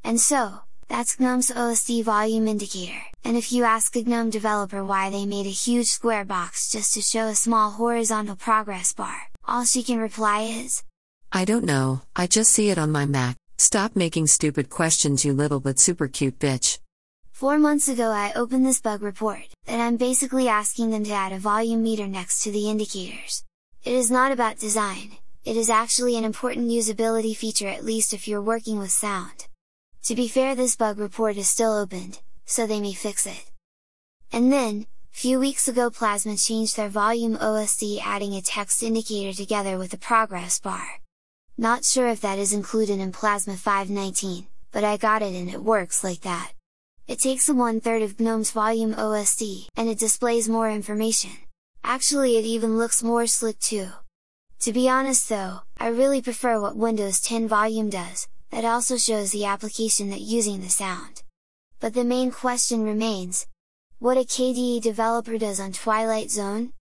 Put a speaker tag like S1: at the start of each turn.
S1: And so, that's GNOME's OSD volume indicator, and if you ask a GNOME developer why they made a huge square box just to show a small horizontal progress bar, all she can reply is,
S2: "I don't know, I just see it on my Mac. Stop making stupid questions, you little but super cute bitch."
S1: 4 months ago I opened this bug report, that I'm basically asking them to add a volume meter next to the indicators. It is not about design, it is actually an important usability feature, at least if you're working with sound. To be fair, this bug report is still opened, so they may fix it. And then, few weeks ago Plasma changed their volume OSD, adding a text indicator together with a progress bar. Not sure if that is included in Plasma 5.19, but I got it and it works like that. It takes a 1/3 of GNOME's volume OSD, and it displays more information. Actually, it even looks more slick too. To be honest though, I really prefer what Windows 10 volume does, that also shows the application that using the sound. But the main question remains: what a KDE developer does on Twilight Zone?